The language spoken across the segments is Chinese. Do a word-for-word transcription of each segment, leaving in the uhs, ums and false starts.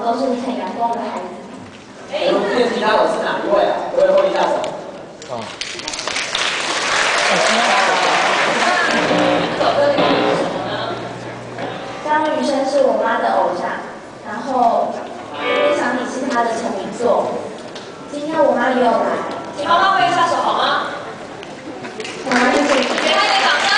都是很阳光的孩子。 哎，我们今天吉他手是哪一位啊？我也挥一下手。哦。 这首歌的原因是什么呢？张雨生是我妈的偶像，然后《想你》是她的成名作。今天我妈也有来，请妈妈挥一下手好吗？好，谢谢。给她一个掌声。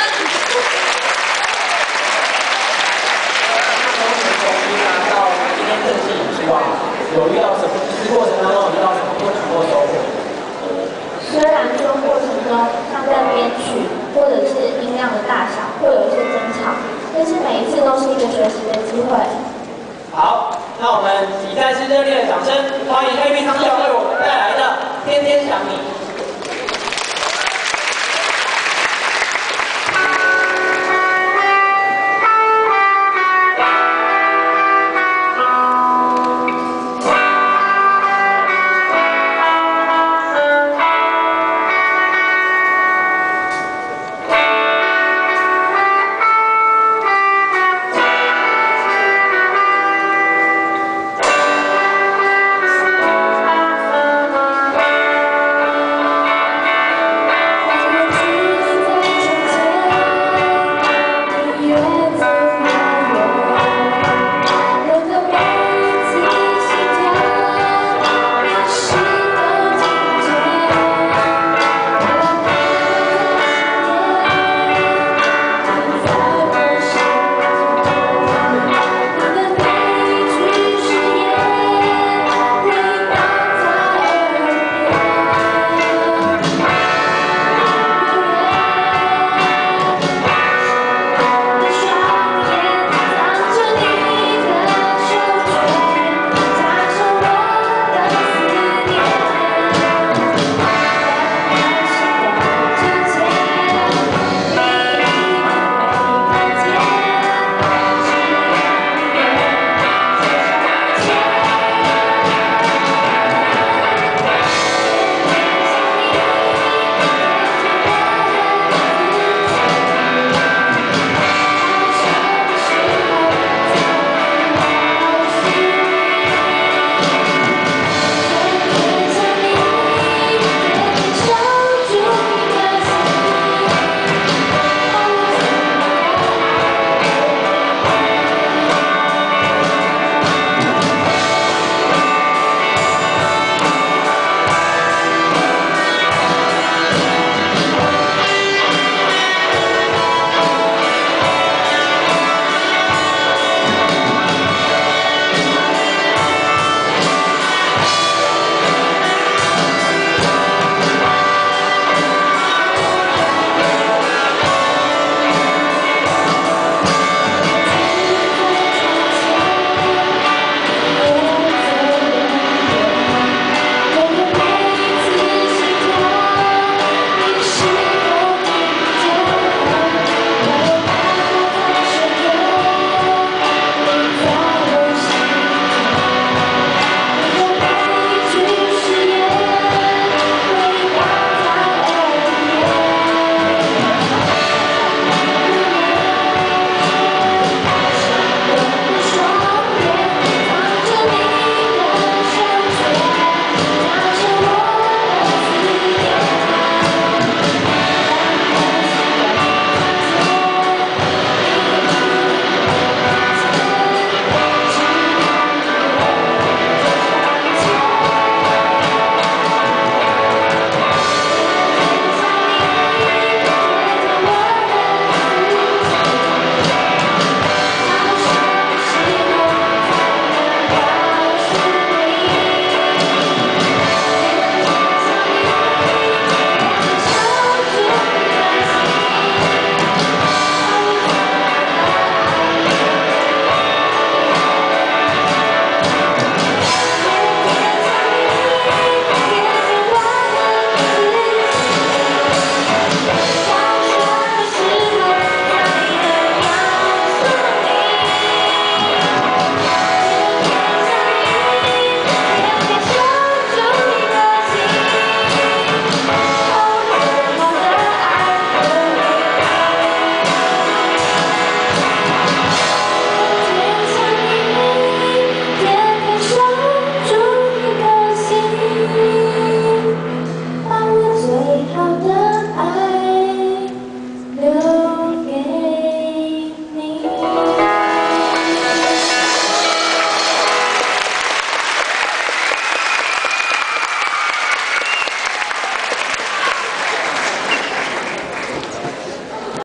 有遇到什么？就是过程当中有遇到什么困难或收获？ 虽然说过程中像在编曲或者是音量的大小会有一些争吵，但是每一次都是一个学习的机会。 好，那我们以再次热烈的掌声，欢迎 A B 汤教为我们带来的《天天想你》。